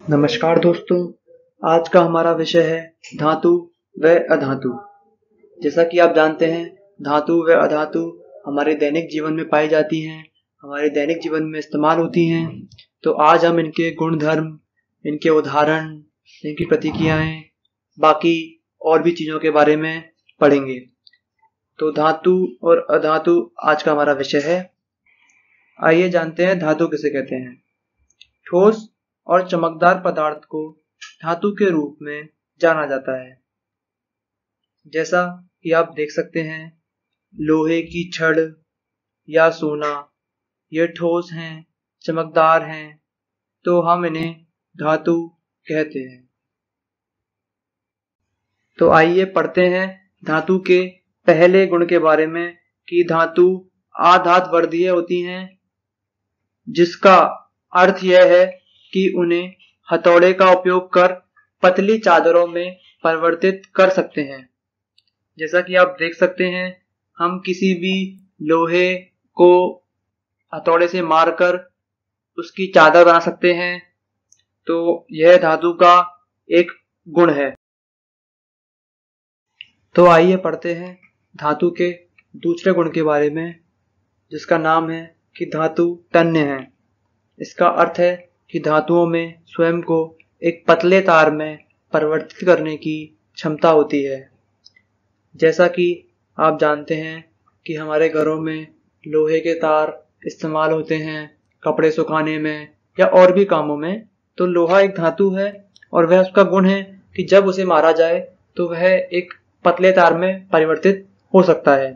नमस्कार दोस्तों, आज का हमारा विषय है धातु व अधातु। जैसा कि आप जानते हैं, धातु व अधातु हमारे दैनिक जीवन में पाई जाती हैं, हमारे दैनिक जीवन में इस्तेमाल होती हैं। तो आज हम इनके गुणधर्म, इनके उदाहरण, इनकी प्रतिक्रियाएं, बाकी और भी चीज़ों के बारे में पढ़ेंगे। तो धातु और अधातु आज का हमारा विषय है। आइए जानते हैं धातु किसे कहते हैं। ठोस और चमकदार पदार्थ को धातु के रूप में जाना जाता है। जैसा कि आप देख सकते हैं, लोहे की छड़ या सोना, ये ठोस हैं, चमकदार हैं, तो हम इन्हें धातु कहते हैं। तो आइए पढ़ते हैं धातु के पहले गुण के बारे में कि धातु आधात वर्धीय होती हैं, जिसका अर्थ यह है कि उन्हें हथौड़े का उपयोग कर पतली चादरों में परिवर्तित कर सकते हैं। जैसा कि आप देख सकते हैं, हम किसी भी लोहे को हथौड़े से मारकर उसकी चादर बना सकते हैं। तो यह धातु का एक गुण है। तो आइए पढ़ते हैं धातु के दूसरे गुण के बारे में, जिसका नाम है कि धातु तन्य है। इसका अर्थ है कि धातुओं में स्वयं को एक पतले तार में परिवर्तित करने की क्षमता होती है। जैसा कि आप जानते हैं कि हमारे घरों में लोहे के तार इस्तेमाल होते हैं कपड़े सुखाने में या और भी कामों में। तो लोहा एक धातु है और वह उसका गुण है कि जब उसे मारा जाए तो वह एक पतले तार में परिवर्तित हो सकता है।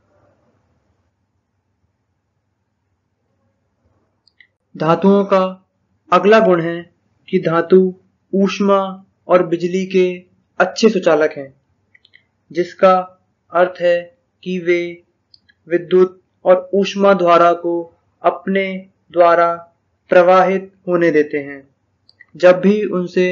धातुओं का अगला गुण है कि धातु ऊष्मा और बिजली के अच्छे सुचालक हैं, जिसका अर्थ है कि वे विद्युत और ऊष्मा धारा को अपने द्वारा प्रवाहित होने देते हैं। जब भी उनसे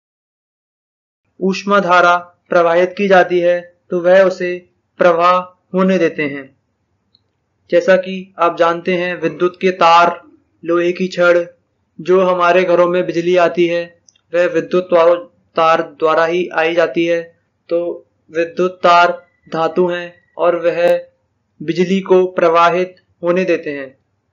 ऊष्मा धारा प्रवाहित की जाती है तो वह उसे प्रवाह होने देते हैं। जैसा कि आप जानते हैं, विद्युत के तार, लोहे की छड़, जो हमारे घरों में बिजली आती है वह विद्युत तार द्वारा ही आई जाती है। तो विद्युत तार धातु हैं और वह बिजली को प्रवाहित होने देते हैं।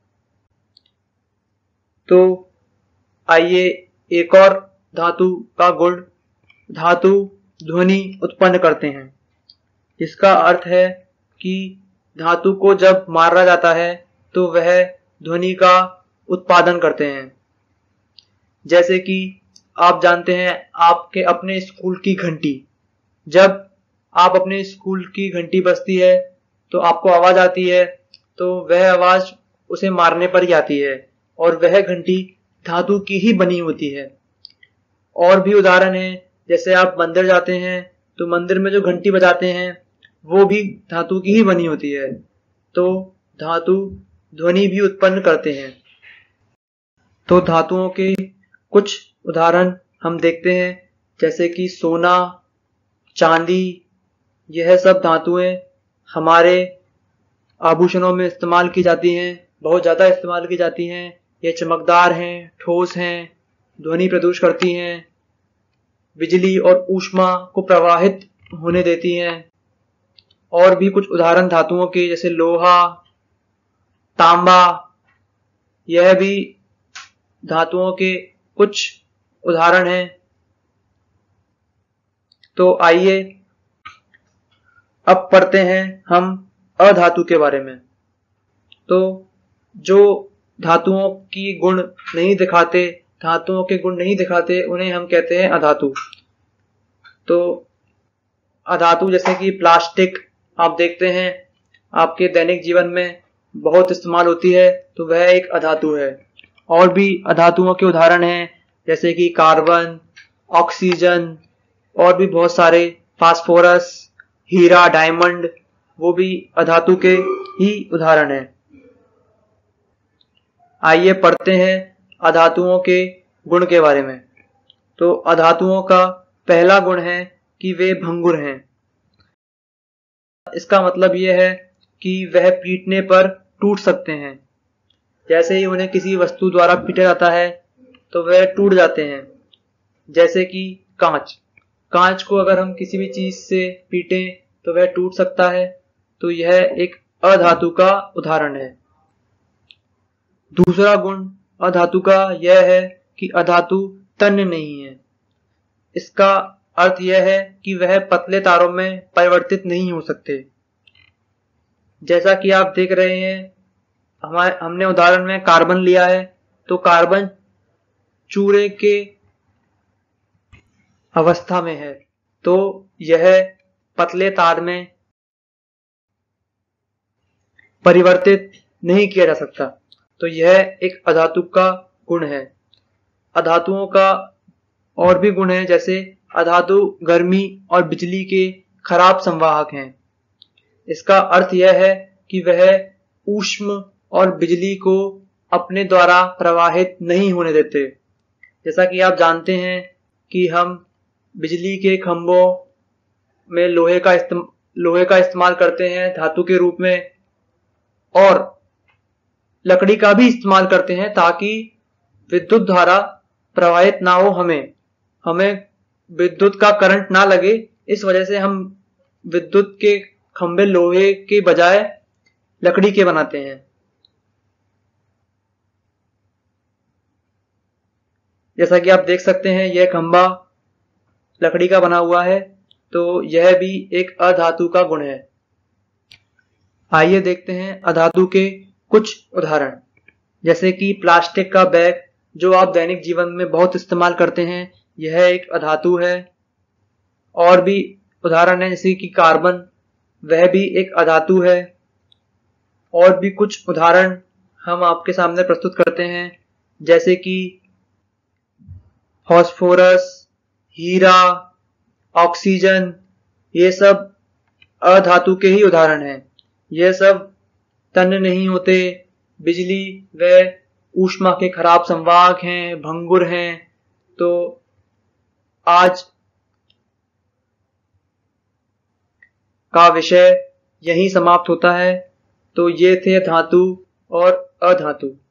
तो आइए एक और धातु का गुण, धातु ध्वनि उत्पन्न करते हैं। इसका अर्थ है कि धातु को जब मारा जाता है तो वह ध्वनि का उत्पादन करते हैं। जैसे कि आप जानते हैं, आपके अपने स्कूल की घंटी, जब आप अपने स्कूल की घंटी बजती है तो आपको आवाज आती है, तो वह आवाज उसे मारने पर ही आती है और वह घंटी धातु की ही बनी होती है। और भी उदाहरण है, जैसे आप मंदिर जाते हैं तो मंदिर में जो घंटी बजाते हैं वो भी धातु की ही बनी होती है। तो धातु ध्वनि भी उत्पन्न करते हैं। तो धातुओं के कुछ उदाहरण हम देखते हैं, जैसे कि सोना, चांदी, यह सब धातुएं हमारे आभूषणों में इस्तेमाल की जाती हैं, बहुत ज़्यादा इस्तेमाल की जाती हैं। ये चमकदार हैं, ठोस हैं, ध्वनि प्रदूषित करती हैं, बिजली और ऊष्मा को प्रवाहित होने देती हैं। और भी कुछ उदाहरण धातुओं के, जैसे लोहा, तांबा, यह भी धातुओं के कुछ उदाहरण हैं। तो आइए अब पढ़ते हैं हम अधातु के बारे में। तो जो धातुओं के गुण नहीं दिखाते उन्हें हम कहते हैं अधातु। तो अधातु जैसे कि प्लास्टिक, आप देखते हैं आपके दैनिक जीवन में बहुत इस्तेमाल होती है, तो वह एक अधातु है। और भी अधातुओं के उदाहरण हैं, जैसे कि कार्बन, ऑक्सीजन, और भी बहुत सारे, फास्फोरस, हीरा, डायमंड, वो भी अधातु के ही उदाहरण हैं। आइए पढ़ते हैं अधातुओं के गुण के बारे में। तो अधातुओं का पहला गुण है कि वे भंगुर हैं। इसका मतलब यह है कि वह पीटने पर टूट सकते हैं। जैसे ही उन्हें किसी वस्तु द्वारा पीटा जाता है तो वह टूट जाते हैं। जैसे कि कांच। कांच को अगर हम किसी भी चीज से पीटें तो वह टूट सकता है, तो यह एक अधातु का उदाहरण है। दूसरा गुण अधातु का यह है कि अधातु तन्य नहीं है। इसका अर्थ यह है कि वह पतले तारों में परिवर्तित नहीं हो सकते। जैसा कि आप देख रहे हैं, हमने उदाहरण में कार्बन लिया है, तो कार्बन चूरे के अवस्था में है, तो यह पतले तार में परिवर्तित नहीं किया जा सकता। तो यह एक अधातु का गुण है। अधातुओं का और भी गुण है, जैसे अधातु गर्मी और बिजली के खराब संवाहक हैं। इसका अर्थ यह है कि वह ऊष्म और बिजली को अपने द्वारा प्रवाहित नहीं होने देते। जैसा कि आप जानते हैं कि हम बिजली के खंभों में लोहे का इस्तेमाल करते हैं धातु के रूप में, और लकड़ी का भी इस्तेमाल करते हैं ताकि विद्युत धारा प्रवाहित ना हो, हमें विद्युत का करंट ना लगे। इस वजह से हम विद्युत के खंभे लोहे के बजाय लकड़ी के बनाते हैं। जैसा कि आप देख सकते हैं, यह खंभा लकड़ी का बना हुआ है, तो यह भी एक अधातु का गुण है। आइए देखते हैं अधातु के कुछ उदाहरण। जैसे कि प्लास्टिक का बैग, जो आप दैनिक जीवन में बहुत इस्तेमाल करते हैं, यह एक अधातु है। और भी उदाहरण है, जैसे कि कार्बन, वह भी एक अधातु है। और भी कुछ उदाहरण हम आपके सामने प्रस्तुत करते हैं, जैसे कि फास्फोरस, हीरा, ऑक्सीजन, ये सब अधातु के ही उदाहरण हैं। यह सब तन्य नहीं होते। बिजली व ऊष्मा के खराब संवाहक हैं, भंगुर हैं। तो आज का विषय यहीं समाप्त होता है। तो ये थे धातु और अधातु।